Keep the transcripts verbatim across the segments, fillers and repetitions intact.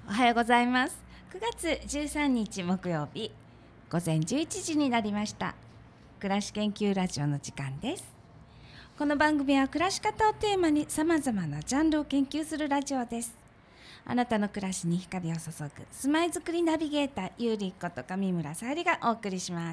おはようございます。くがつじゅうさんにち木曜日午前じゅういちじになりました。暮らし研究ラジオの時間です。この番組は暮らし方をテーマにさまざまなジャンルを研究するラジオです。あなたの暮らしに光を注ぐ住まいづくりナビゲーターゆうりこと上村さゆりがお送りします。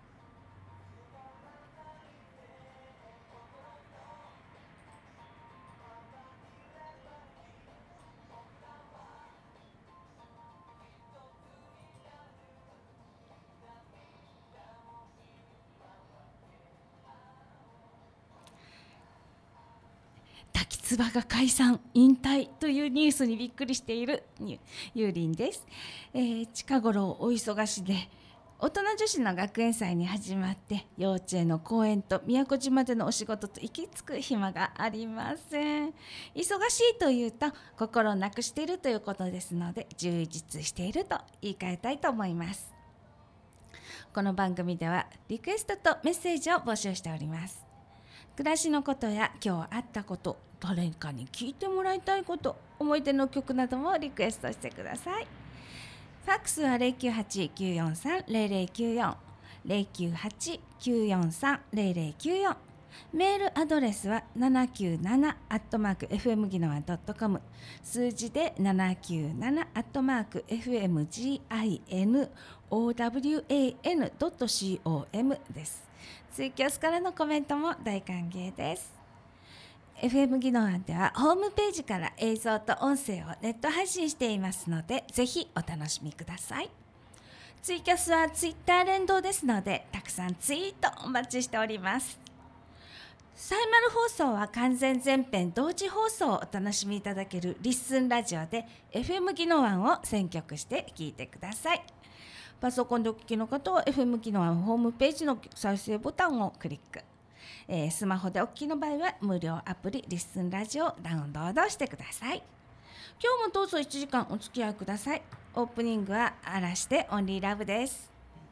滝つばが解散引退というニュースにびっくりしているゆうりんです。えー、近頃お忙しで大人女子の学園祭に始まって幼稚園の公園と宮古島でのお仕事と行き着く暇がありません。忙しいというと心をなくしているということですので、充実していると言い換えたいと思います。この番組ではリクエストとメッセージを募集しております。暮らしのことや今日あったこと、誰かに聞いてもらいたいこと、思い出の曲などもリクエストしてください。ファックスは ゼロきゅうはち きゅうよんさん ゼロゼロきゅうよん ゼロきゅうはち きゅうよんさん ゼロゼロきゅうよん、メールアドレスはななきゅうなな アットマーク エフエム ギノワン ドット コム、 数字でななきゅうなな アットマーク エフエム ジノワン ドット コム です。ツイキャスからのコメントも大歓迎です。 エフエム ギノワンではホームページから映像と音声をネット配信していますので、ぜひお楽しみください。ツイキャスはツイッター連動ですので、たくさんツイートお待ちしております。サイマル放送は完全全編同時放送をお楽しみいただけるリッスンラジオで エフエム ギノワンを選曲して聞いてください。パソコンでお聞きの方は エフエム ギノワンホームページの再生ボタンをクリック、えー、スマホでお聞きの場合は無料アプリリッスンラジオをダウンロードしてください。今日もどうぞいちじかんお付き合いください。オープニングは嵐でオンリーラブです。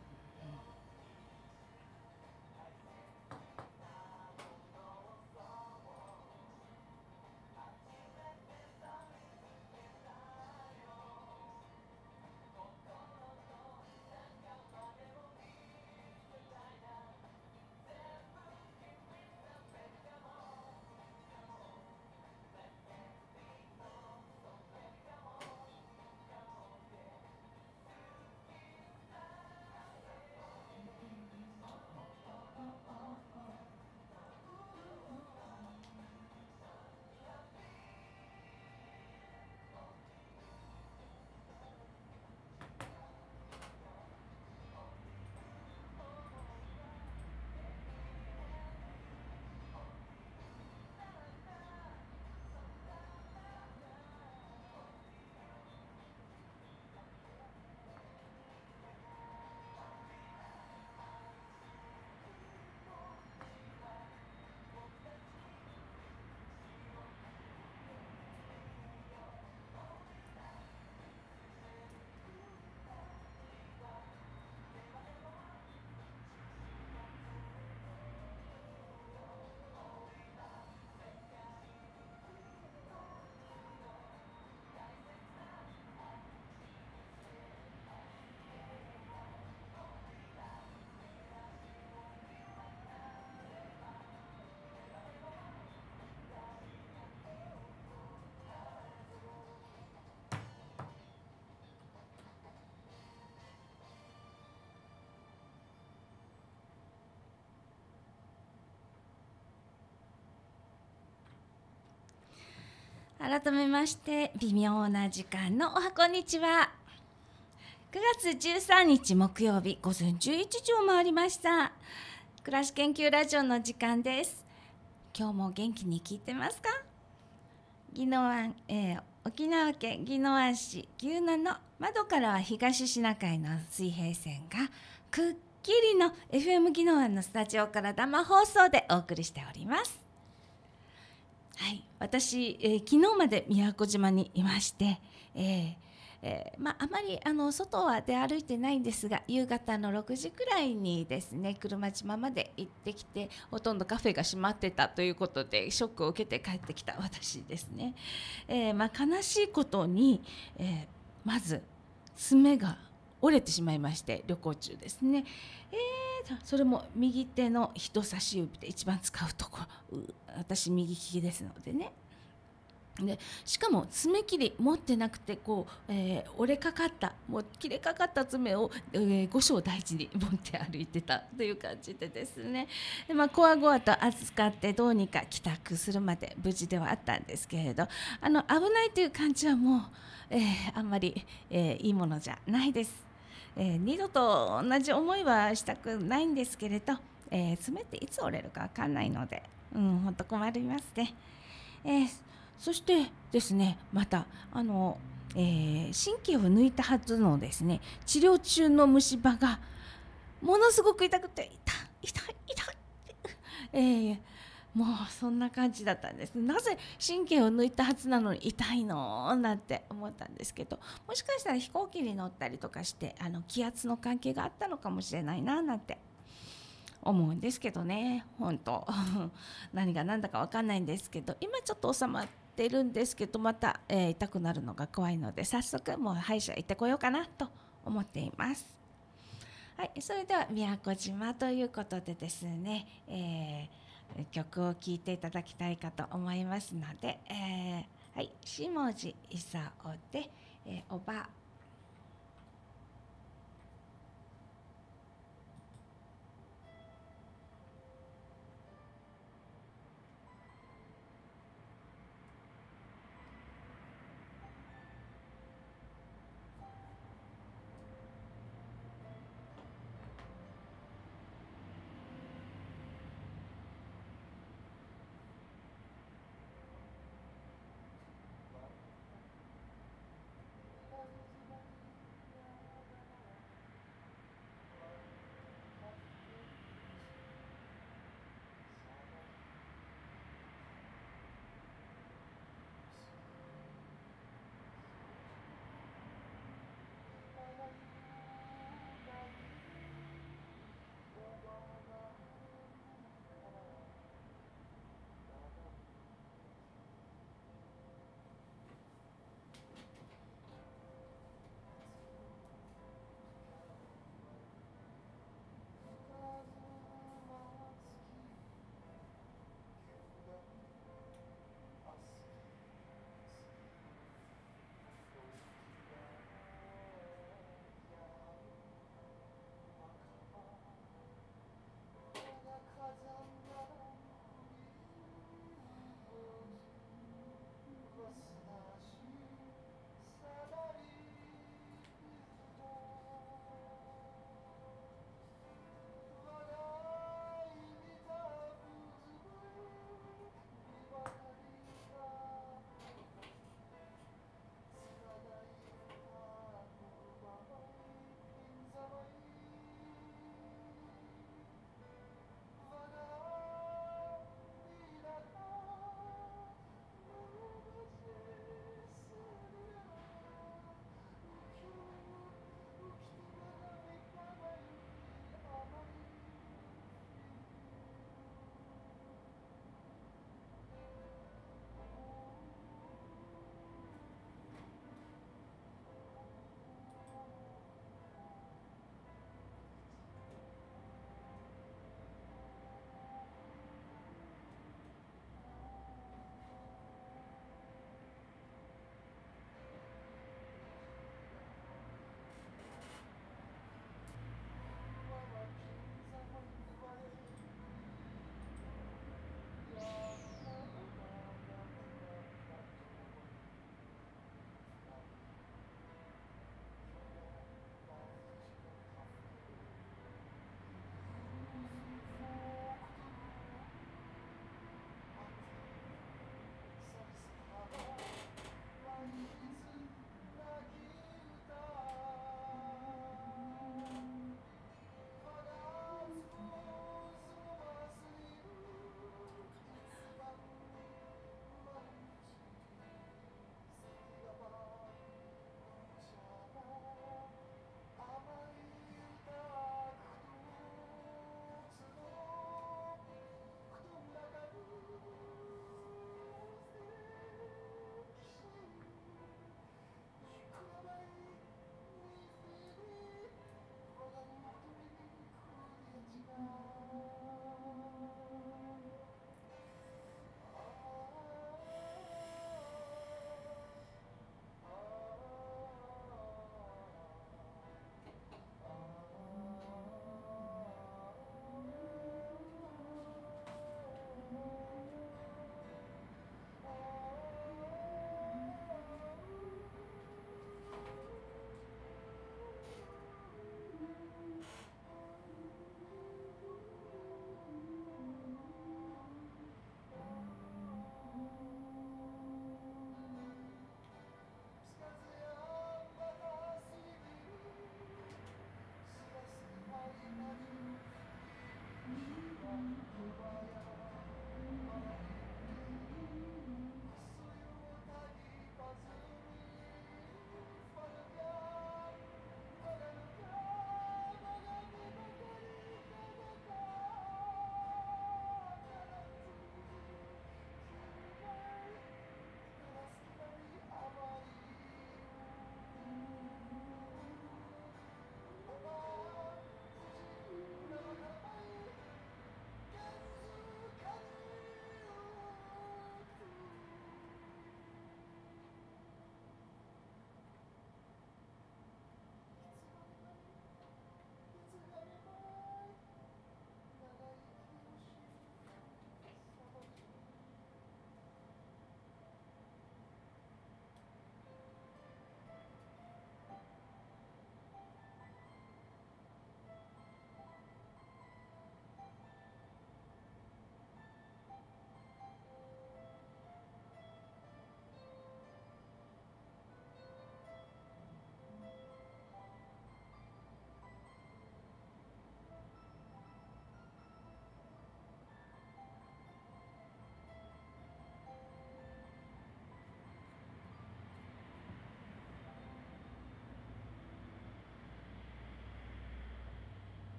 改めまして微妙な時間のおはこんにちは。くがつじゅうさんにち木曜日午前じゅういちじを回りました。暮らし研究ラジオの時間です。今日も元気に聞いてますか？宜野湾、えー、沖縄県宜野湾市牛南の窓からは東シナ海の水平線がくっきりの エフエム 宜野湾のスタジオから生放送でお送りしております。はい、私、えー、昨日まで宮古島にいまして、えーえーまあ、あまりあの外は出歩いてないんですが、夕方のろくじくらいにですね車島まで行ってきて、ほとんどカフェが閉まってたということでショックを受けて帰ってきた私ですね。えーまあ、悲しいことに、えーまず爪が折れてしまいまして、旅行中ですね。えー、それも右手の人差し指で一番使うところ、私右利きですのでね。でしかも爪切り持ってなくて、こう、えー折れかかったもう切れかかった爪を、えー、五章大事に持って歩いてたという感じでですね。で、まあ、こわごわと預かってどうにか帰宅するまで無事ではあったんですけれど、あの危ないという感じはもう、えーあんまり、えーいいものじゃないです。えー二度と同じ思いはしたくないんですけれど、えー爪っていつ折れるか分かんないので、うん、本当困りますね。えーそしてですね、またあの、えー神経を抜いたはずのですね、治療中の虫歯がものすごく痛くて、痛い痛い痛い、えーもうそんな感じだったんです。なぜ神経を抜いたはずなのに痛いのなんて思ったんですけど、もしかしたら飛行機に乗ったりとかして、あの気圧の関係があったのかもしれないななんて思うんですけどね。本当何が何だか分かんないんですけど、今ちょっと収まってるんですけど、また、えー痛くなるのが怖いので、早速もう歯医者行ってこようかなと思っています。はい、それでは宮古島ということでですね、えー曲を聴いていただきたいかと思いますので、えーはい、下地勲で、えーおば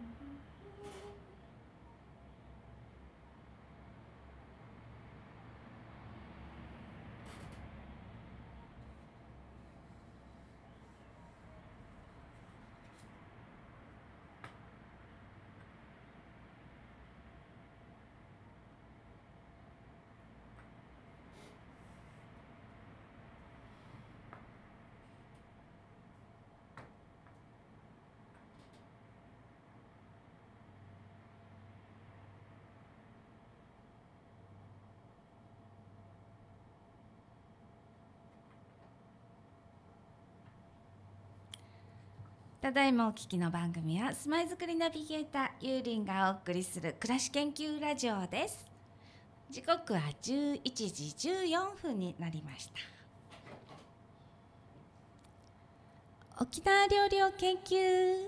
ただいまお聞きの番組は住まいづくりナビゲーターゆうりんがお送りする暮らし研究ラジオです。時刻はじゅういちじじゅうよんぷんになりました。沖縄料理を研究、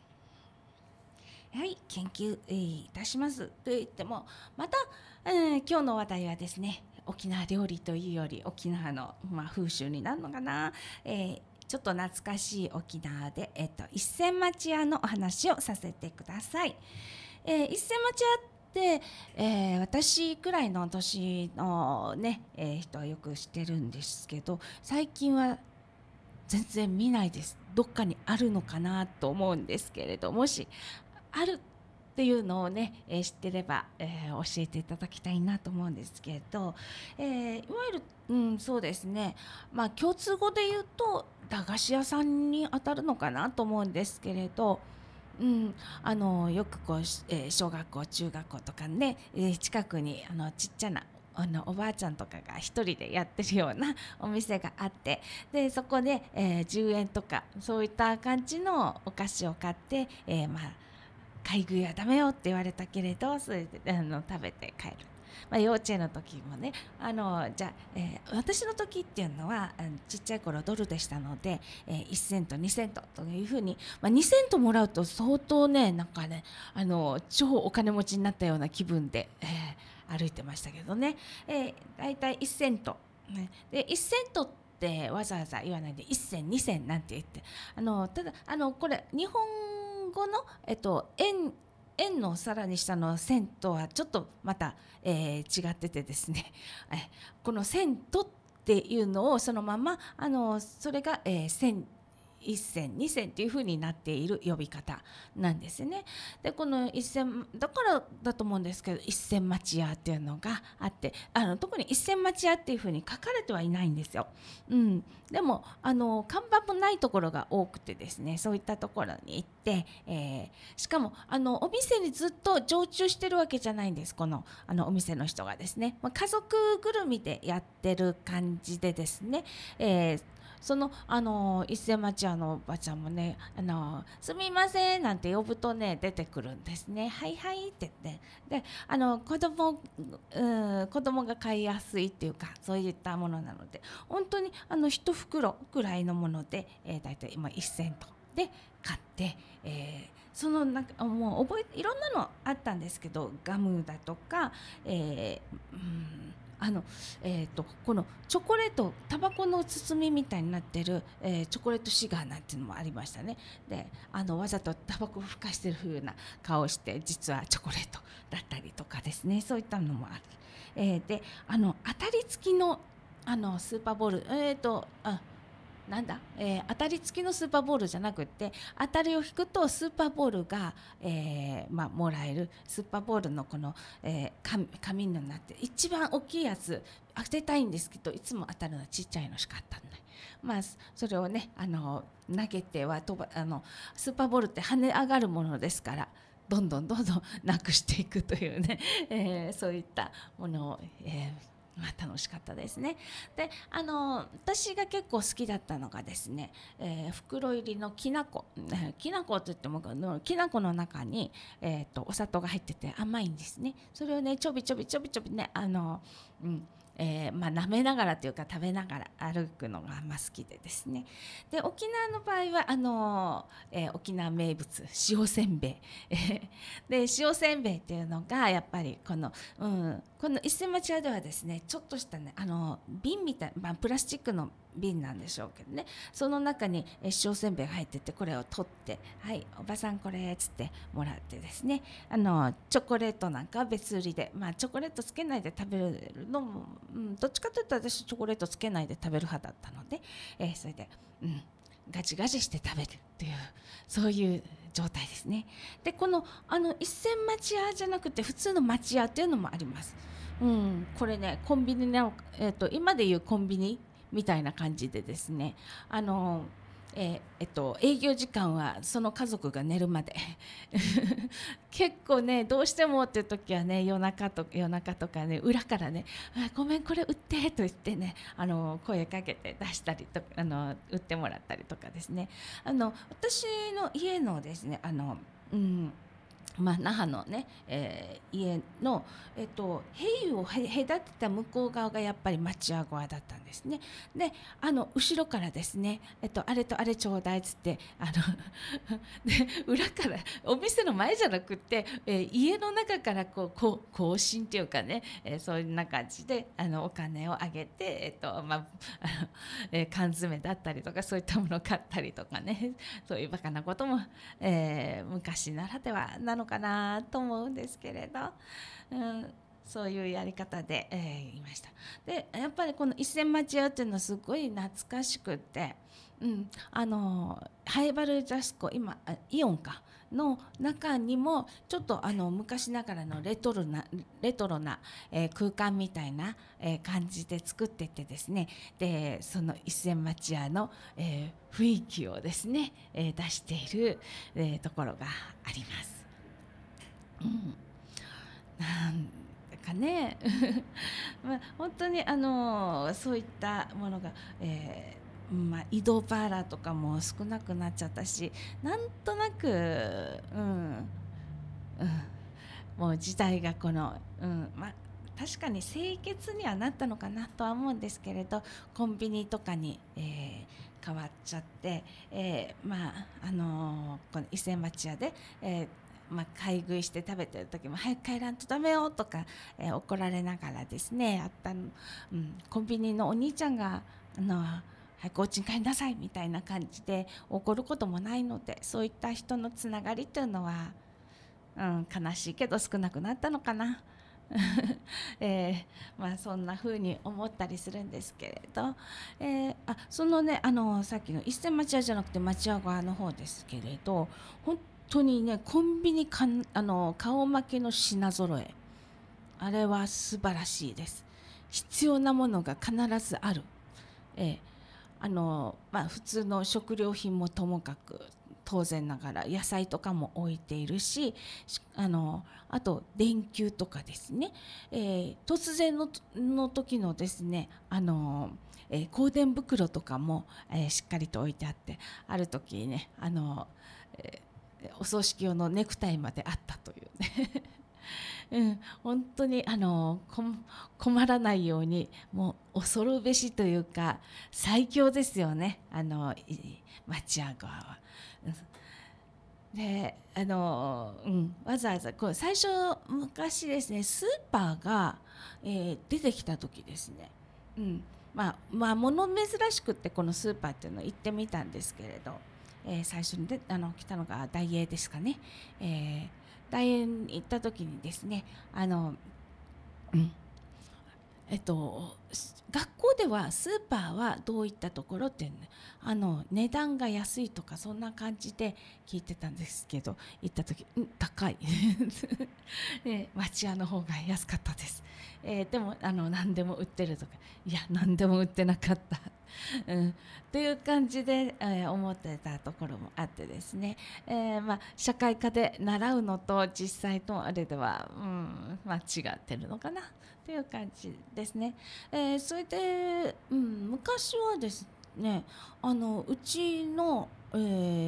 はい、研究、えー、いたしますと言ってもまた、えー、今日の話題はですね、沖縄料理というより沖縄の、まあ、風習になるのかな、えーちょっと懐かしい沖縄で、えっと、一銭町屋のお話をさせてください。えー、一銭町屋って、えー、私くらいの年の、ねえー、人はよく知ってるんですけど、最近は全然見ないです。どっかにあるのかなと思うんですけれど、もしあるっていうのをね、えー、知ってれば、えー、教えていただきたいなと思うんですけど、えー、いわゆる、うん、そうですね、まあ共通語で言うと駄菓子屋さんに当たるのかなと思うんですけれど、うん、あのよくこう、えー、小学校中学校とかね、えー、近くにあのちっちゃなあのおばあちゃんとかが一人でやってるようなお店があって、でそこで、えー、じゅうえんとかそういった感じのお菓子を買って、えー、まあ買い食いはダメよって言われたけれど、それであの食べて帰る。まあ、幼稚園の時もね、あのじゃあ、えー、私の時っていうのはあのちっちゃい頃ドルでしたので、えー、いちセントにセントというふうに、まあ、にセントもらうと相当ね、なんかね、あの超お金持ちになったような気分で、えー、歩いてましたけどね、えー、だいたいいちセント、ね、でいちセントってわざわざ言わないでいっ銭に銭なんて言って、あのただあのこれ日本語の、えっと、円円のさらに下のセントはちょっとまた、えー、違っててですね、えこのセントっていうのをそのままあのそれが、えー、銭いっ銭に銭っていう風になっている呼び方なんですね。でこの一銭だからだと思うんですけど、一銭町屋っていうのがあって、あの特に一銭町屋っていう風に書かれてはいないんですよ。うん、でもあの看板もないところが多くてですね、そういったところに行って、えー、しかもあのお店にずっと常駐してるわけじゃないんです。このあのお店の人がですね、まあ、家族ぐるみでやってる感じでですね、えーそのあの一銭町屋のおばちゃんもね、あのすみませんなんて呼ぶとね出てくるんですね。はいはいって言って、であの子供、うん、子供が買いやすいっていうか、そういったものなので、本当にあの一袋くらいのもので、えー、だいたい今いっ銭とで買って、えーそのなんかもう覚えいろんなのあったんですけど、ガムだとか、えーうんあのえー、とこのチョコレート、タバコの包みみたいになってる、えー、チョコレートシガーなんていうのもありましたね。であのわざとタバコをふかしてる風な顔をして実はチョコレートだったりとかですね、そういったのもある。えー、であの当たり付きのあのスーパーボール、えー、とあなんだ、えー、当たり付きのスーパーボールじゃなくって当たりを引くとスーパーボールが、えーまあ、もらえるスーパーボールのこの、えー、紙, 紙になって一番大きいやつ当てたいんですけど、いつも当たるのはちっちゃいのしか当たらない。まあ、それをねあの投げては飛ばあのスーパーボールって跳ね上がるものですから、どんどんどんどんなくしていくというね、えー、そういったものを、えーまあ、楽しかったですね。であの私が結構好きだったのがですね、えー、袋入りのきなこ、きなこって言ってもきなこの中に、えー、とお砂糖が入ってて甘いんですね。それをねちょびちょびちょびちょびねあの、うんえーまあ、舐めながらというか食べながら歩くのがまあ好きでですね。で沖縄の場合はあの、えー沖縄名物塩せんべいで塩せんべいっていうのがやっぱりこの、うん、この一銭町屋ではですね、ちょっとしたねあの瓶みたい、まあ、プラスチックの瓶なんでしょうけどね、その中にえー塩せんべいが入ってて、これを取って「はいおばさんこれ」っつってもらってですね、あのチョコレートなんかは別売りで、まあ、チョコレートつけないで食べるのも、うん、どっちかというと私チョコレートつけないで食べる派だったので、えーそれで、うん、ガチガチして食べるというそういう状態ですね。でこのあの一銭町屋じゃなくて普通の町屋っていうのもあります。うん、これねコンビニの、えー、と今でいうコンビニみたいな感じでですね、あのえーえっと、営業時間はその家族が寝るまで結構ねどうしてもっていう時はね夜中と夜中とかね裏からね「あごめんこれ売って」と言ってねあの声かけて出したりとかあの売ってもらったりとかですね、あの私の家のですねあの、うんまあ、那覇のね、えー家の、えっと、塀をへ隔てた向こう側がやっぱり町屋小屋だったんですね。であの後ろからですね、えっと、あれとあれちょうだいっつってあので裏からお店の前じゃなくって、えー家の中からこうこう更新っていうかね、えーそういうな感じであのお金をあげて、えっとまああのえー缶詰だったりとかそういったものを買ったりとかね、そういうバカなことも、えー昔ならではなのかなと思うんですけれど、うん、そういうやり方で、えーいました。でやっぱりこの一銭町屋っていうのはすごい懐かしくって、うん、あのハイバルジャスコ今あイオンかの中にもちょっとあの昔ながらのレトロなレトロな、えー空間みたいな、えー感じで作っててですね、でその一銭町屋の、えー雰囲気をですね、えー出している、えーところがあります。うん、なんだかねまあ、本当にあのそういったものが、えーまあ、移動パーラーとかも少なくなっちゃったし、なんとなく、うんうん、もう時代がこの、うんまあ、確かに清潔にはなったのかなとは思うんですけれど、コンビニとかに、えー変わっちゃって、えーまああのーこの伊勢町屋で、えーまあ、買い食いして食べてる時も早く帰らんとダメよとか、えー怒られながらですねあったの、うん、コンビニのお兄ちゃんがあの早くお家に帰りなさいみたいな感じで怒ることもないので、そういった人のつながりというのは、うん、悲しいけど少なくなったのかな。えーまあ、そんな風に思ったりするんですけれど、えーあそのねあのさっきの一銭町屋じゃなくて町屋側の方ですけれど、本当にねコンビニかんあの顔負けの品揃え、あれは素晴らしいです。必要なものが必ずある。えーあのまあ、普通の食料品もともかく当然ながら野菜とかも置いているし、しあのあと電球とかですね、えー突然のの時のですねあの、えー香典袋とかも、えーしっかりと置いてあって、ある時ねあの、えーお葬式用のネクタイまであったというねうん、本当にあのこ困らないようにもう恐るべしというか最強ですよね、あのい町屋川は。うんであの、うん、わざわざこう最初昔ですねスーパーが、えー出てきた時ですね、うんまあ、まあ物珍しくってこのスーパーっていうのを行ってみたんですけれど、えー最初にであの来たのがダイエーですかね、えー大園に行った時にですねあの、うんえっと、学校ではスーパーはどういったところっていうの、あの値段が安いとかそんな感じで聞いてたんですけど、行った時ん高いで町屋の方が安かったです、えーでもあの何でも売ってるとか、いや何でも売ってなかったうん、っていう感じで、えー思ってたところもあってですね、えーまあ、社会科で習うのと実際とあれでは、うんまあ、違ってるのかなっていう感じですね。えーそれで、うん、昔はですねあのうちの、えー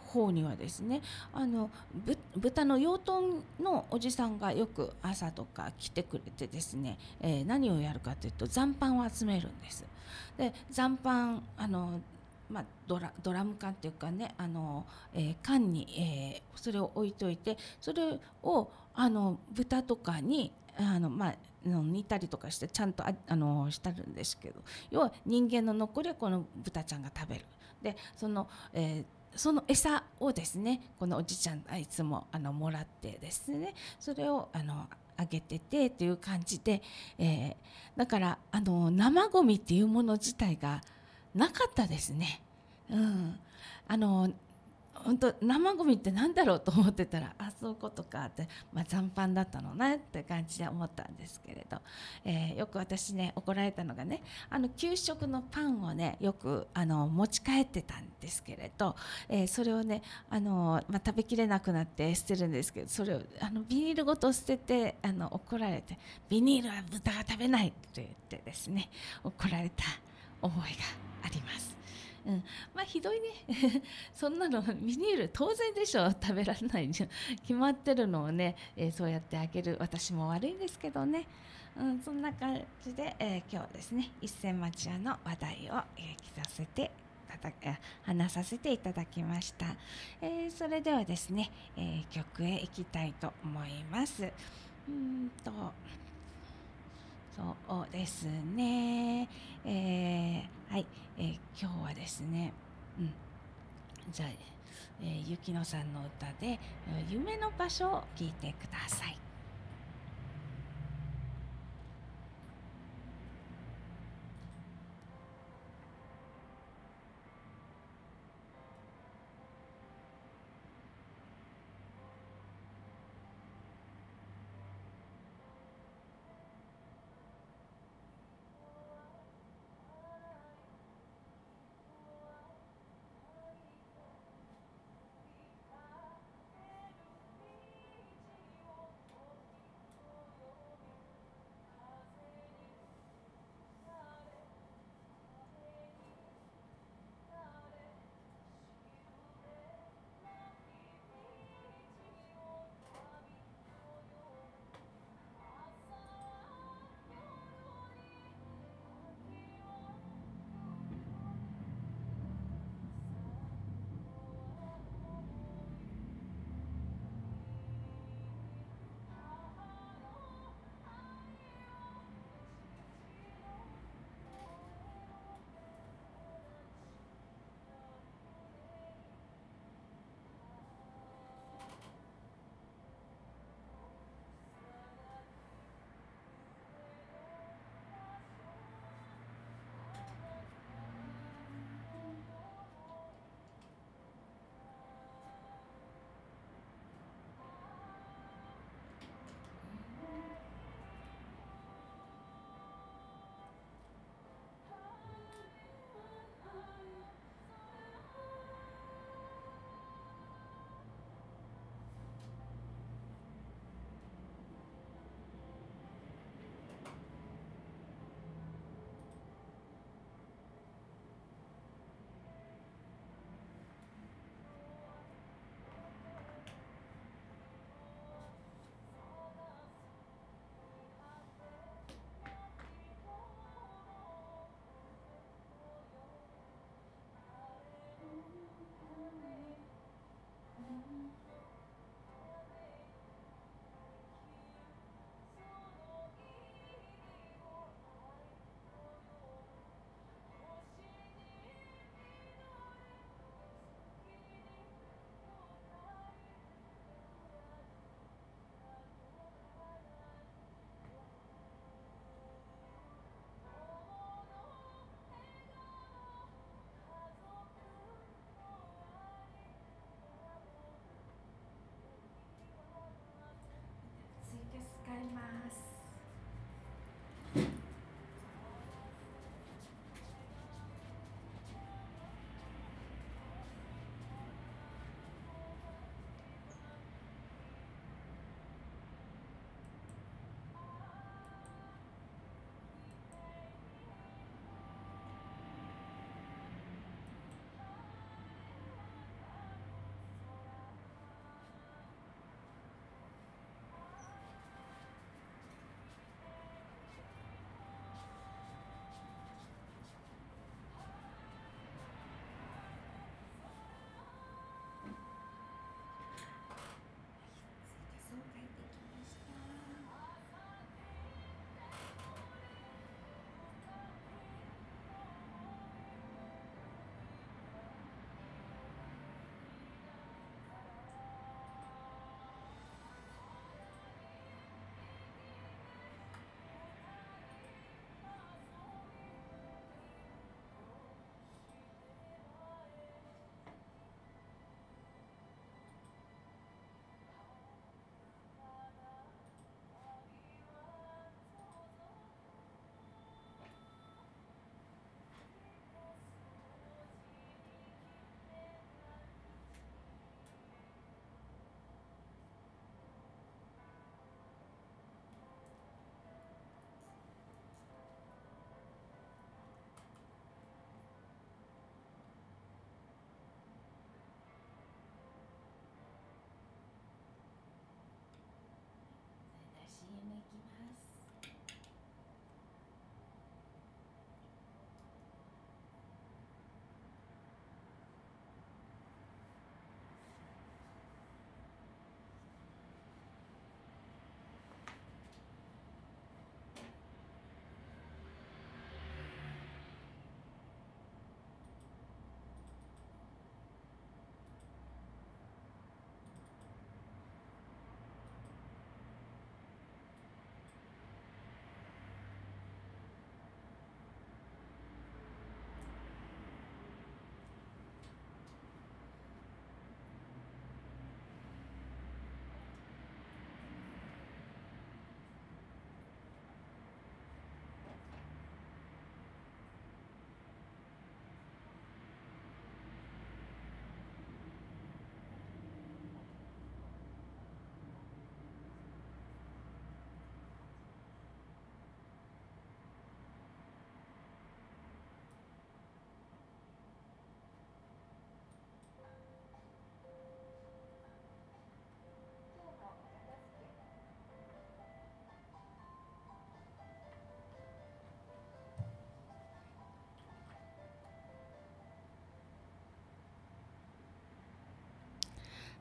方にはですね、あのぶ豚の養豚のおじさんがよく朝とか来てくれてですね、えー何をやるかというと残飯を集めるんです。で残飯あのまあ、ドラドラム缶っていうかね、あの、えー缶に、えーそれを置いといて、それをあの豚とかにあの、まあ、あの煮たりとかしてちゃんとああのしてるんですけど、要は人間の残りはこの豚ちゃんが食べる。でその、えーその餌をですね、このおじちゃんがいつもあのもらってですね、それをあのあげててっていう感じで、えーだからあの生ゴミっていうもの自体がなかったですね。うん、あの本当生ゴミってなんだろうと思ってたら、あそういうことかって、まあ、残飯だったのなって感じで思ったんですけれど、えーよく私ね怒られたのがね、あの給食のパンをねよくあの持ち帰ってたんですけれど、えーそれをねあの、まあ、食べきれなくなって捨てるんですけど、それをあのビニールごと捨ててあの怒られて、ビニールは豚が食べないと言ってですね怒られた思いがあります。うん、まあひどいねそんなのビニール当然でしょ、食べられないじゃん決まってるのをね、えーそうやってあげる私も悪いんですけどね、うん、そんな感じで、えー今日はですね一銭町屋の話題を、えー聞かせていただえ話させていただきました。えーそれではですね、えー曲へ行きたいと思います。うーんとそうですね。えーはい、えー今日はですね、うん、じゃあ、えー、雪乃さんの歌で「えー夢の場所」を聞いてください。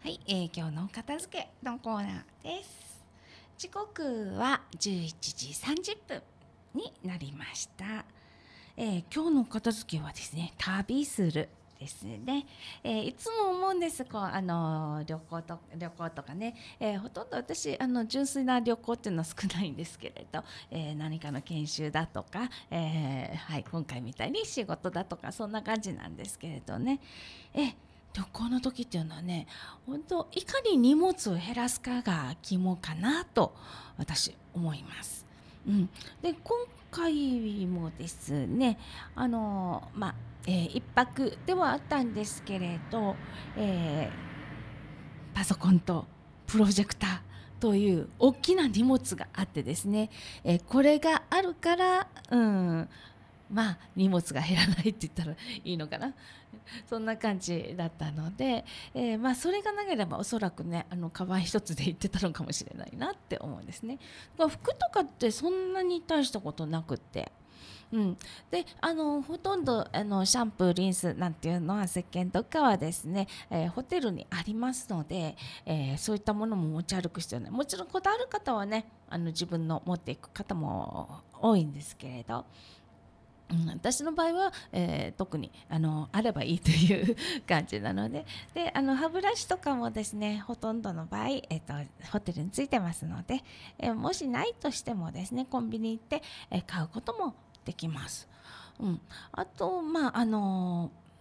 はい、えー、今日の片付けのコーナーです。時刻はじゅういちじさんじゅっぷんになりました。えー、今日の片付けはですね、旅するですね。えー、いつも思うんです。こうあの旅行と旅行とかね、えー、ほとんど私あの純粋な旅行っていうのは少ないんですけれど、えー、何かの研修だとか、えーはい、今回みたいに仕事だとかそんな感じなんですけれどね。えー旅行の時っていうのはね、本当いかに荷物を減らすかが肝かなと私思います。うん、で今回もですね、あのまあ、えー、一泊ではあったんですけれど、えー、パソコンとプロジェクターという大きな荷物があってですね、えー、これがあるから、うん、まあ荷物が減らないって言ったらいいのかな、そんな感じだったので、えーまあ、それがなければおそらくねあのカバン一つで行ってたのかもしれないなって思うんですね。服とかってそんなに大したことなくって、うん、であのほとんどあのシャンプーリンスなんていうのは石鹸とかはですね、えーホテルにありますので、えーそういったものも持ち歩く必要ない。もちろんこだわる方はねあの自分の持っていく方も多いんですけれど、うん、私の場合は、えー特にあのあればいいという感じなので、であの歯ブラシとかもですねほとんどの場合、えーと、ホテルについてますので、えーもしないとしてもですねコンビニ行って、えー買うこともできます。うん、あとまああのうん、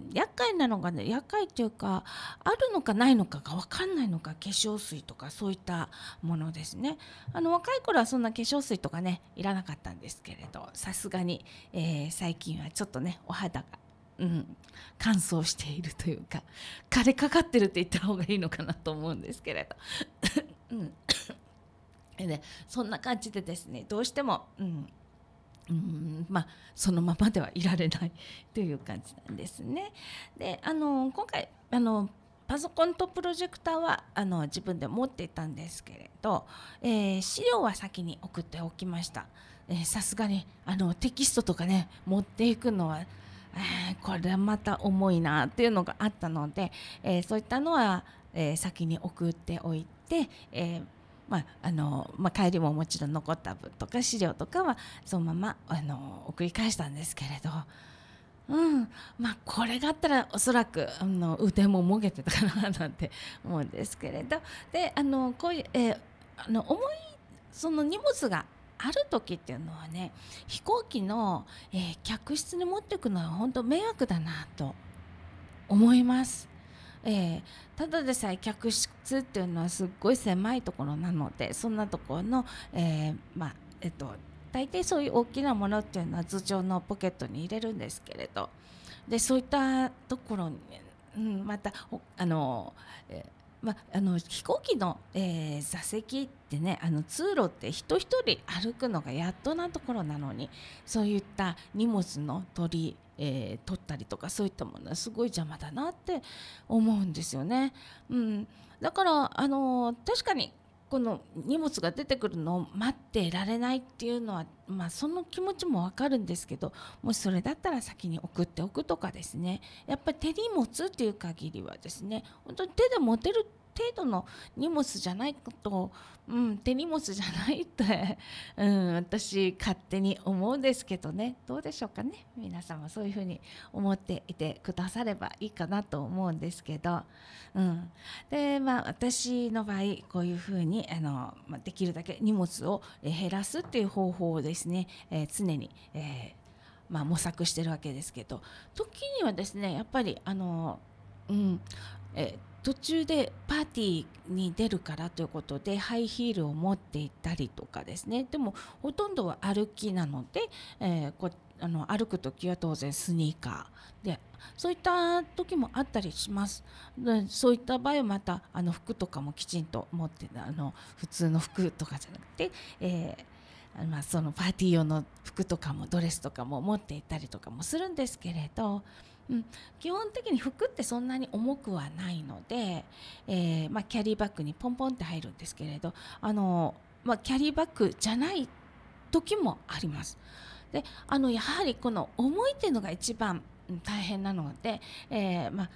厄介なのがね、厄介というかあるのかないのかが分かんないのが化粧水とかそういったものですね。あの若い頃はそんな化粧水とかねいらなかったんですけれど、さすがに、えー最近はちょっとねお肌が、うん、乾燥しているというか枯れかかってるって言った方がいいのかなと思うんですけれど、うん、でね、そんな感じでですねどうしても、うんうんまあ、そのままではいられないという感じなんですね。であの今回あのパソコンとプロジェクターはあの自分で持っていたんですけれど、えー資料は先に送っておきました。さすがにあのテキストとかね持っていくのは、えーこれはまた重いなっていうのがあったので、えーそういったのは、えー先に送っておいて、えーまああのまあ、帰りももちろん残った分とか資料とかはそのままあの送り返したんですけれど、うんまあ、これがあったらおそらくあの腕ももげてたかななんて思うんですけれど、であのこういう、えーあの重いその荷物がある時っていうのはね、飛行機の、えー客室に持っていくのは本当迷惑だなと思います。えーただでさえ客室っていうのはすっごい狭いところなので、そんなところの、えーまあえっと大抵そういう大きなものっていうのは頭上のポケットに入れるんですけれど、でそういったところに、うん、またほあの、えーまあ、あの飛行機の、えー座席ってねあの通路って人一人歩くのがやっとなところなのに、そういった荷物の取り、えー取ったりとかそういったものはすごい邪魔だなって思うんですよね。うん、だからあの確かにこの荷物が出てくるのを待っていられないっていうのは、まあ、その気持ちもわかるんですけど、もしそれだったら先に送っておくとかですね、やっぱり手に持つっていう限りはですね本当に手で持てる程度の荷物じゃないと、うん、手荷物じゃないって、うん、私勝手に思うんですけどね、どうでしょうかね、皆さんもそういうふうに思っていてくださればいいかなと思うんですけど、うん、でまあ私の場合こういうふうにあの、まあ、できるだけ荷物をえー減らすっていう方法をですね、えー常に、えーまあ、模索してるわけですけど、時にはですねやっぱりあの、うんえー途中でパーティーに出るからということでハイヒールを持って行ったりとかですね、でもほとんどは歩きなので、えーこあの歩く時は当然スニーカーでそういった時もあったりします。でそういった場合はまたあの服とかもきちんと持ってあの普通の服とかじゃなくて、えーあまあ、そのパーティー用の服とかもドレスとかも持って行ったりとかもするんですけれど、うん、基本的に服ってそんなに重くはないので、えーまあ、キャリーバッグにポンポンって入るんですけれど、あの、まあ、キャリーバッグじゃない時もあります。であのやはりこの重いっていうのが一番うん大変なので、えーまあ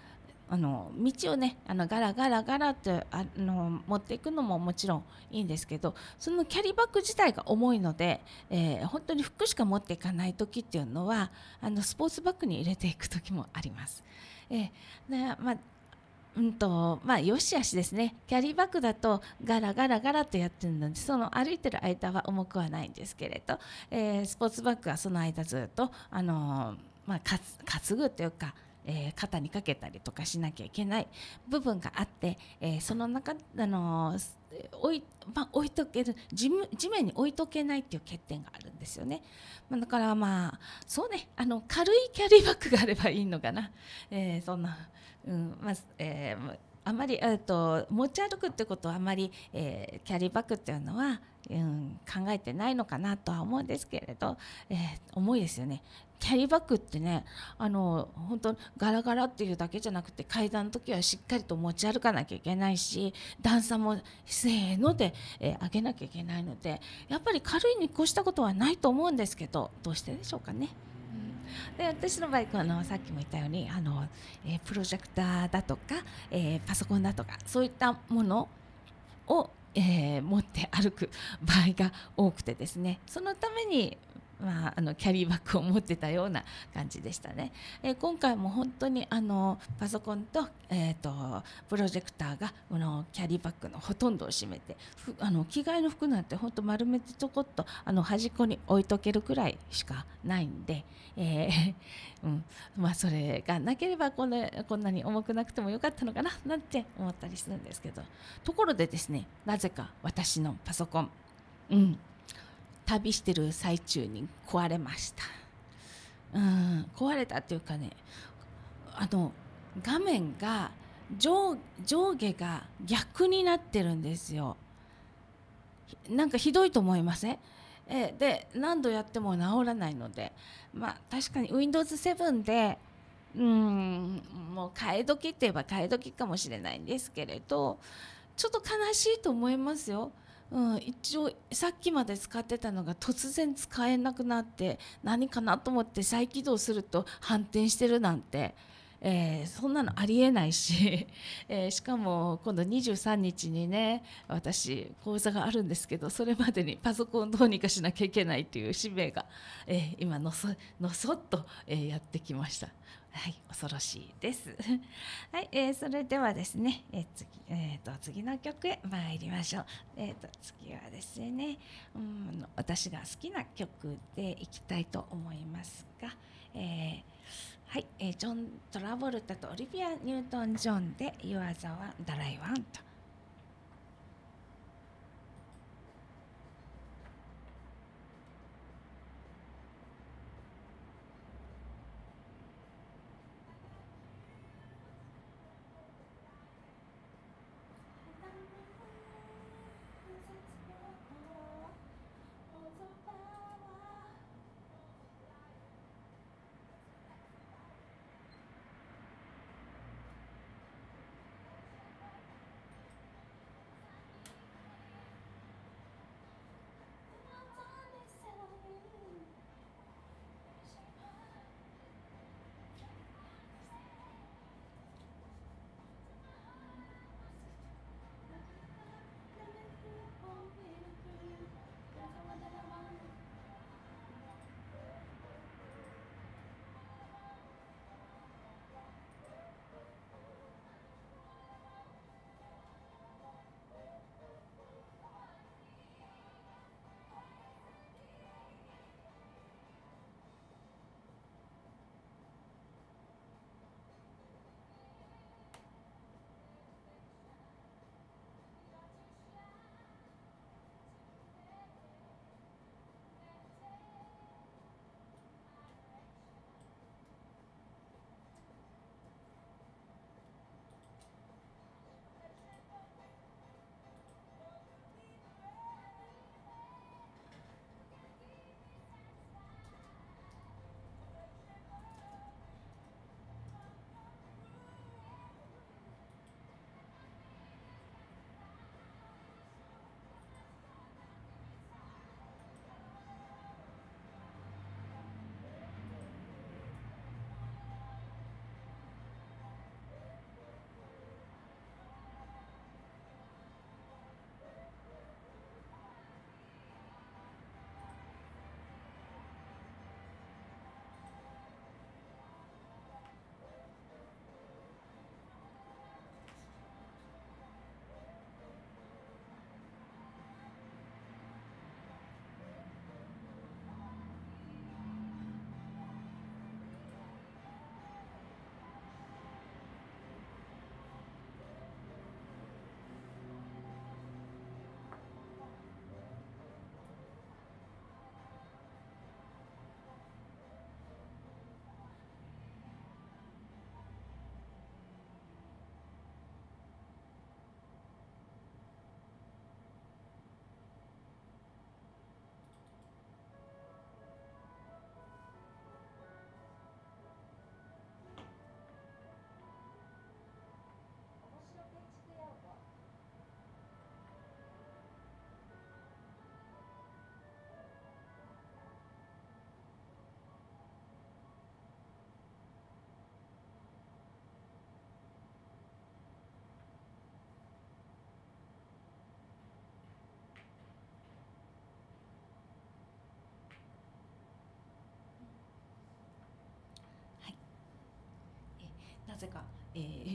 あの道をねあのガラガラガラってあの持っていくのももちろんいいんですけど、そのキャリーバッグ自体が重いので、えー、本当に服しか持っていかない時っていうのはあのスポーツバッグに入れていく時もあります。えーでまあうんとまあ、よしあしですね。キャリーバッグだとガラガラガラとやってるので、その歩いてる間は重くはないんですけれど、えースポーツバッグはその間ずっと、あのーまあ、かつ担ぐというか、えー肩にかけたりとかしなきゃいけない部分があって、えーその中、あのー置いまあ、置いとける地面地面に置いとけないっていう欠点があるんですよね。まあ、だからまあそうね、あの軽いキャリーバッグがあればいいのかな。えーそんなうんまあえーあまり、えー、と持ち歩くってことはあまり、えーキャリーバッグっていうのは、うん、考えてないのかなとは思うんですけれど、えー重いですよね。キャリーバッグってね、あの本当ガラガラっていうだけじゃなくて、階段の時はしっかりと持ち歩かなきゃいけないし、段差もせーので、えー上げなきゃいけないので、やっぱり軽いに越したことはないと思うんですけど、どうしてでしょうかね。で私の場合あのさっきも言ったようにあの、えープロジェクターだとか、えーパソコンだとかそういったものを、えー持って歩く場合が多くてですね、そのために、まあ、あのキャリーバッグを持ってたような感じでしたね。えー今回も本当にあのパソコンと,、えー、とプロジェクターがこのキャリーバッグのほとんどを占めて、ふあの着替えの服なんて本当丸めてちょこっとあの端っこに置いとけるくらいしかないんで、えーうんまあ、それがなければこんなこんなに重くなくてもよかったのかななんて思ったりするんですけど、ところでですね、なぜか私のパソコン、うん、旅してる最中に壊れました。うん、壊れたっていうかね、あの画面が上上下が逆になってるんですよ。なんかひどいと思いません？えで何度やっても治らないので、まあ確かに ウィンドウズセブン でうーんもう替え時って言えば替え時かもしれないんですけれど、ちょっと悲しいと思いますよ。うん、一応さっきまで使ってたのが突然使えなくなって、何かなと思って再起動すると反転してるなんて、えーそんなのありえないし、えーしかも今度にじゅうさんにちにちにね、私講座があるんですけど、それまでにパソコンどうにかしなきゃいけないという使命が、えー今のそのそっと、えーやってきました。はい、恐ろしいです。はい、えーそれではですね、えー次、えーと次の曲へ参りましょう。えーと次はですね、うん、私が好きな曲でいきたいと思いますが、えーはい、えージョン・トラボルタとオリビア・ニュートン・ジョンで You are the one that I want。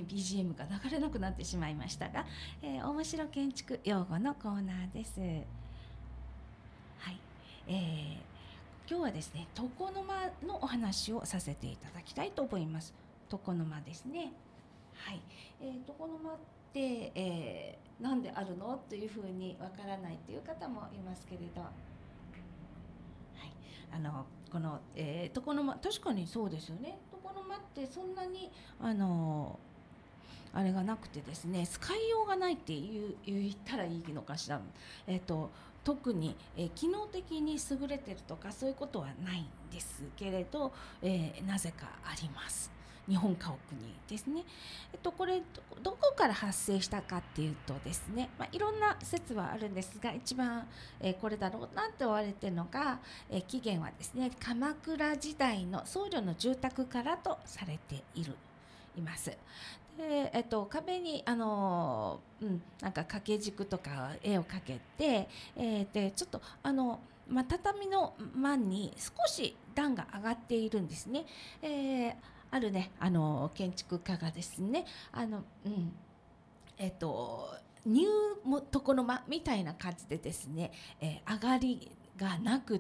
ビージーエム が流れなくなってしまいましたが、えー、面白建築用語のコーナーです。はい、えー、今日はですね、床の間のお話をさせていただきたいと思います。床の間ですね。はい、えー、床の間って、えー、なんであるのというふうにわからないという方もいますけれど、はい、あのこの、えー、床の間、確かにそうですよね。床の間ってそんなにあのあれがなくてですね、使いようがないっていう言ったらいいのかしら。えっ、ー、と特に、えー、機能的に優れてるとかそういうことはないんですけれど、えー、なぜかあります。日本家屋にですね。えっと、これ ど, どこから発生したかっていうとですね、まあ、いろんな説はあるんですが、一番、えー、これだろうなって言われているのが、えー、起源はですね、鎌倉時代の僧侶の住宅からとされているいます。で、えっと、壁にあの、うん、なんか掛け軸とか絵を描けて、えー、でちょっとあの、まあ、畳の間に少し段が上がっているんですね。えー、あるね、あの建築家がですね、あの、うん、えっと入床の間みたいな感じでですね、えー、上がりがなくって、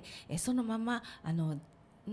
えー、そのままあのうん、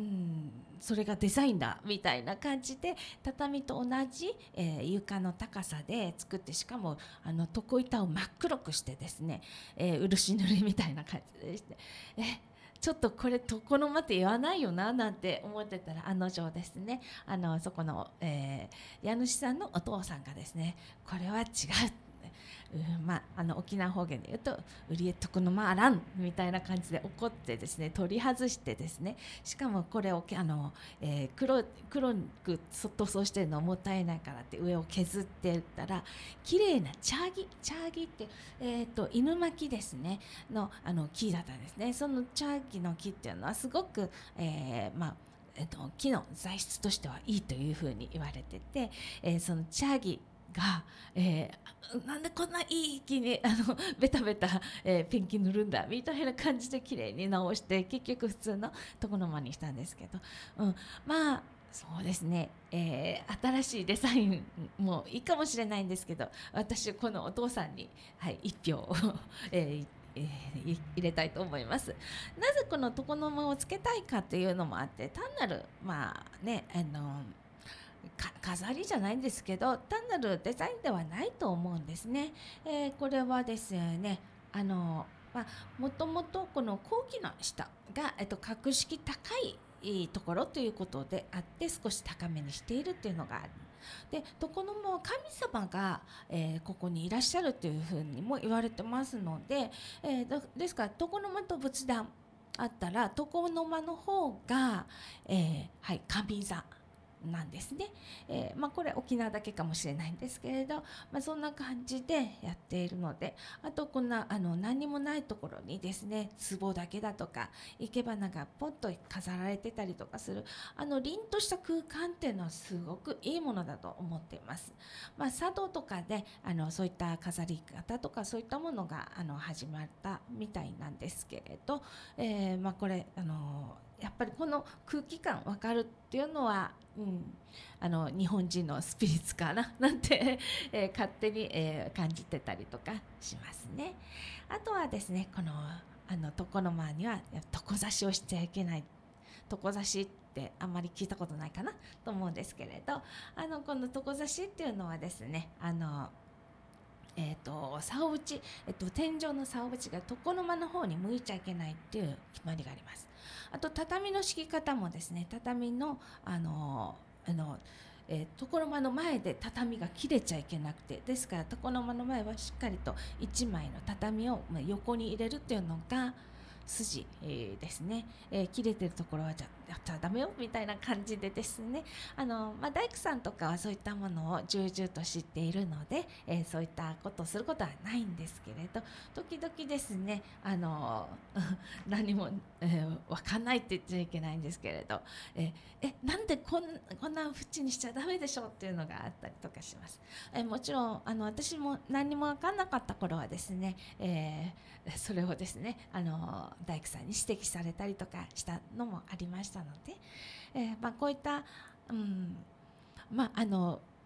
それがデザインだみたいな感じで畳と同じ、えー、床の高さで作って、しかもあの床板を真っ黒くしてですね、えー、漆塗りみたいな感じでして、えちょっとこれ床の間って言わないよななんて思ってたら、案の定ですね、あのそこの、えー、家主さんのお父さんがですね、これは違う、うん、まあ、あの沖縄方言で言うと「売りえ床の間あらん」みたいな感じで怒ってですね、取り外してですね、しかもこれをあの、えー、黒黒く塗装してるのもったいないからって上を削ってたら、綺麗なチャーギチャーギって、えー、と犬巻ですねのあの木だったんですね。そのチャーギの木っていうのはすごく、えー、まあえっと、木の材質としてはいいというふうに言われてて、えー、そのチャーギが、えー、なんでこんないい木にあのベタベタ、えー、ペンキ塗るんだみたいな感じで綺麗に直して、結局普通の床の間にしたんですけど、うん、まあそうですね、えー、新しいデザインもいいかもしれないんですけど、私このお父さんに、はい、一票を、えーえー、入れたいと思います。なぜこの床の間をつけたいかというのもあって、単なるまあね、あの飾りじゃないんですけど、単なるデザインではないと思うんですね。えー、これはですね、あのまあ、もともとこの高貴な下が、えっと、格式高いところということであって、少し高めにしているっていうのがある。で、床の間は神様が、えー、ここにいらっしゃるというふうにも言われてますので、えー、ですから床の間と仏壇あったら、床の間の方が、えーはい、神座なんですね。えーまあ、これ沖縄だけかもしれないんですけれど、まあ、そんな感じでやっているので、あとこんなあの何もないところにですね、壺だけだとか生け花がポンと飾られてたりとかする、あの凛とした空間っていうのはすごくいいものだと思っています。まあ、茶道とかであのそういった飾り方とかそういったものがあの始まったみたいなんですけれど、えーまあ、これあのやっぱりこの空気感分かるっていうのは、うん、あの日本人のスピリッツかななんて、えー、勝手に、えー、感じてたりとかしますね。あとはですね、このあの床の間には床差しをしちゃいけない、床差しってあんまり聞いたことないかなと思うんですけれど、あのこの床差しっていうのはですね、あのえーと、竿縁、えーと、天井の竿縁が床の間の方に向いちゃいけないっていう決まりがあります。あと畳の敷き方もですね、畳のあのあの、えー、床の間の前で畳が切れちゃいけなくて、ですから床の間の前はしっかりといちまいの畳を横に入れるっていうのが筋、えー、ですね、えー、切れてるところはじゃやったらダメよみたいな感じでですね、あの、まあ、大工さんとかはそういったものを重々と知っているので、えー、そういったことをすることはないんですけれど、時々ですね、あの何も、えー、分かんないって言っちゃいけないんですけれど、えー、えなんでこんこんな縁にしちゃダメでしょっていうのがあったりとかします。えー、もちろんあの私も何も分かんなかった頃はですね、えー、それをですね、あの大工さんに指摘されたりとかしたのもありましたので、えーまあ、こういった、うんまあ、あの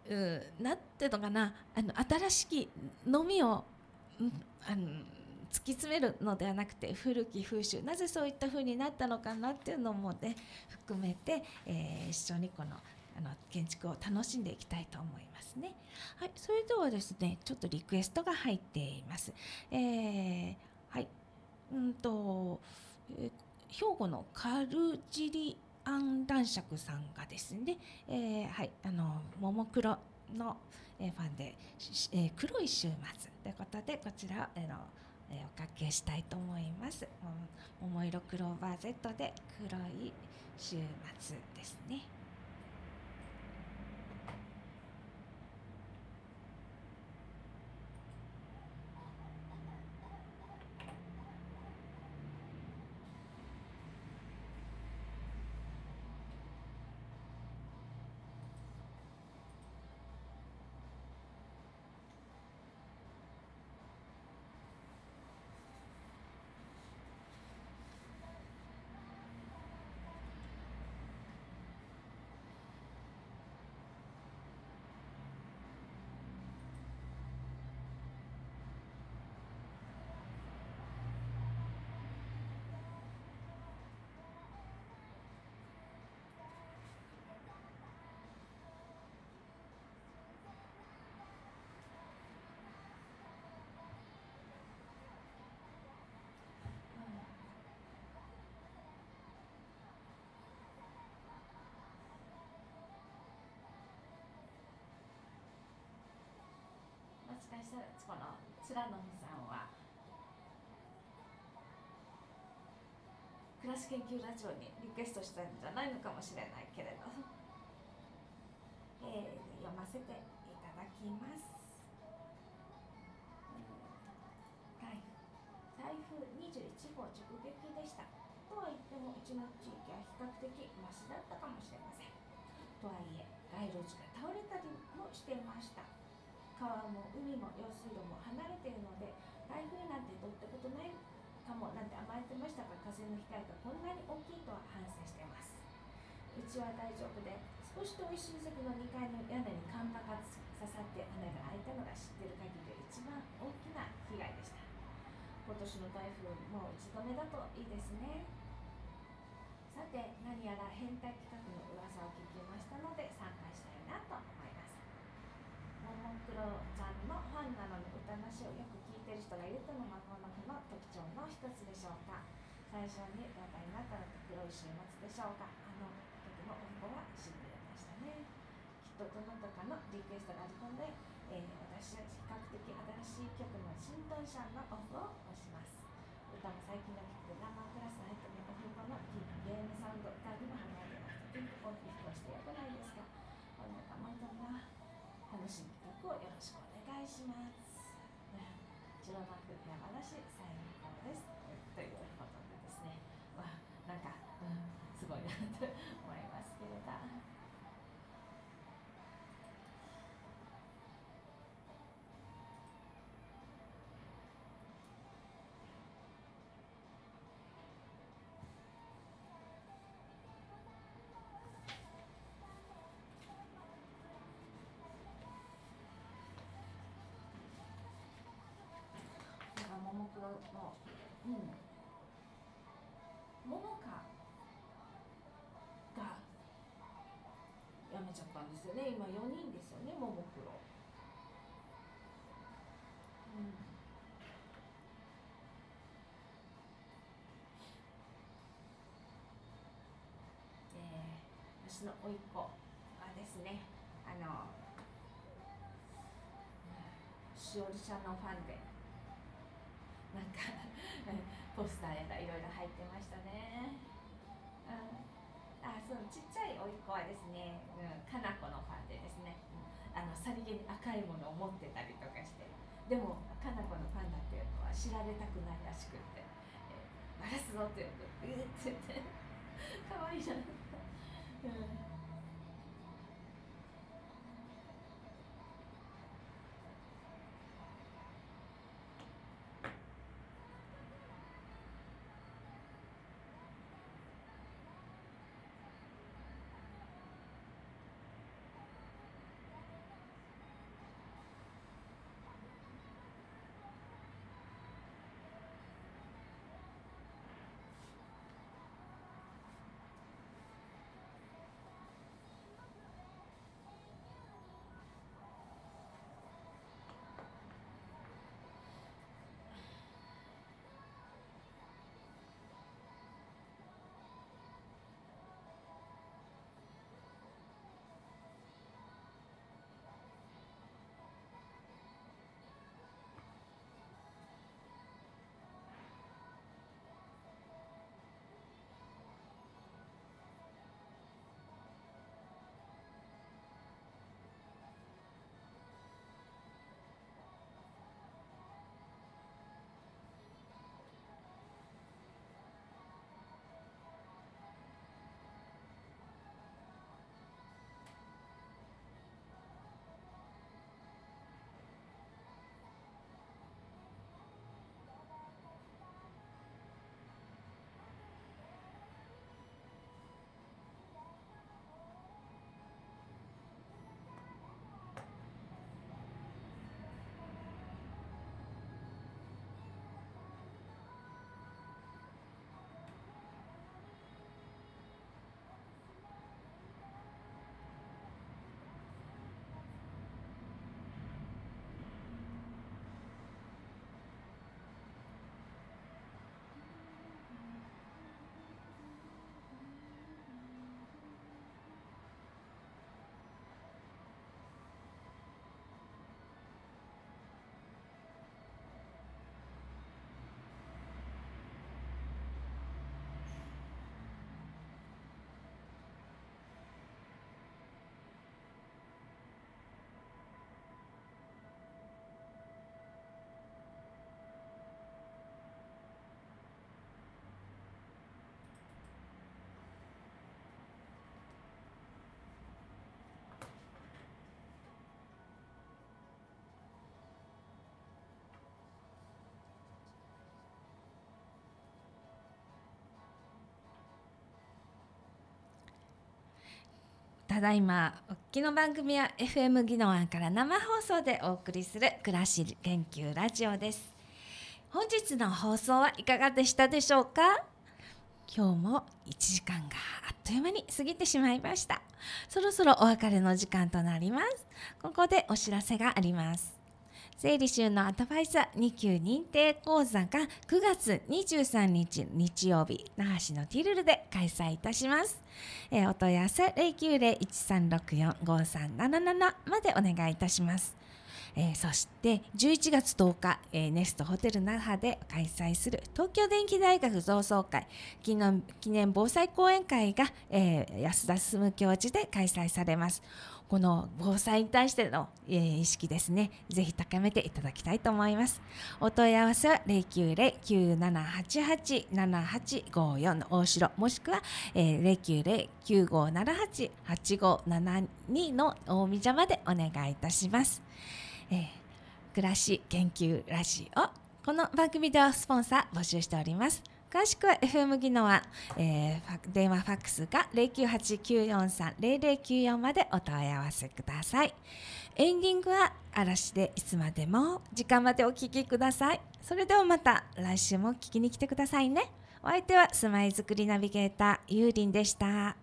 うん、なんていうのかな、あの新しきのみを、うん、あの突き詰めるのではなくて、古き風習、なぜそういった風になったのかなっていうのもね含めて、えー、一緒にこのあの建築を楽しんでいきたいと思いますね。はい、それではですね、ちょっとリクエストが入っています。えー、はい、うんと、えー兵庫のカルジリアン男爵さんがですね、えー、はい、あのももクロの、えー、ファンで、えー、黒い週末ということで、こちらを、えーのえーおかけしたいと思います。ももいろクローバー Z で黒い週末ですね。もしかしたらこの貫野さんは暮らし研究ラジオにリクエストしたんじゃないのかもしれないけれど、えー、読ませていただきます。台台風にじゅういちごう直撃でした。とは言ってもうちの地域は比較的マシだったかもしれません。とはいえ街路樹が倒れたりもしていました。川も海も用水路も離れているので、台風なんてどうってことないかもなんて甘えてましたが、風の光がこんなに大きいとは反省しています。うちは大丈夫で、少し遠い親戚のにかいの屋根に看板が刺さって穴が開いたのが知ってる限りで一番大きな被害でした。今年の台風もう一度目だといいですね。さて、何やら変態企画の噂を聞きましたので参加したいなと思います。ももクロちゃんのファンなのに歌なしをよく聞いてる人がいるというのもこの日の特徴の一つでしょうか。最初に話題になったのって黒い週末でしょうか。あの時の応募は知っていましたね。きっとどなたかのリクエストがあり込んで、えー、私は比較的新しい曲の新聞社のオフを押します。歌も最近の曲でナンバープラスの入ってオフ後のゲームサウンド歌にもハマりました。ピンクオフ飛行してよくないですか。こんなかもいいかな。楽しい企画をよろしくお願いします。白幕山梨最高です。ということでですね、まあ、なんか、うん、すごいなと思いますけれど。ももクロの、うん、ももかが辞めちゃったんですよね。今よにんですよね、ももクロ。うん、えー、私の甥っ子はですね、あのしおりちゃんのファンで、なんかポスターやらいろいろ入ってましたね。うん、あ、そのちっちゃい甥っ子はですね、うん、かなこのファンでですね、うん、あのさりげに赤いものを持ってたりとかして、でもかなこのファンだっていうのは知られたくないらしくって、えー、バラすぞって言うとうーって言ってかわいいな、うん。 ただいまお聞きの番組は エフエム 技能案から生放送でお送りする暮らし研究ラジオです。本日の放送はいかがでしたでしょうか。今日もいちじかんがあっという間に過ぎてしまいました。そろそろお別れの時間となります。ここでお知らせがあります。税理収納アドバイザーに級認定講座がくがつにじゅうさんにち日曜日、那覇市のティルルで開催いたします。えー、お問い合わせゼロきゅうゼロ いちさんろくよん ごさんななななまでお願いいたします。えー、そしてじゅういちがつとおか、えー、ネストホテル那覇で開催する東京電機大学同窓会記念記念防災講演会が、えー、安田進教授で開催されます。この防災に対しての、えー、意識ですね、ぜひ高めていただきたいと思います。お問い合わせはゼロきゅうゼロ きゅうななはちはち ななはちごよんの大城、もしくは、えー、ゼロきゅうゼロ きゅうごななはち はちごななにの大見邪までお願いいたします。えー、暮らし研究ラジオ、この番組ではスポンサー募集しております。詳しくは エフエム 技能は、えー、電話ファックスが ゼロきゅうはち きゅうよんさん ゼロゼロきゅうよんまでお問い合わせください。エンディングは嵐でいつまでも時間までお聞きください。それではまた来週も聞きに来てくださいね。お相手は住まいづくりナビゲーターゆうりんでした。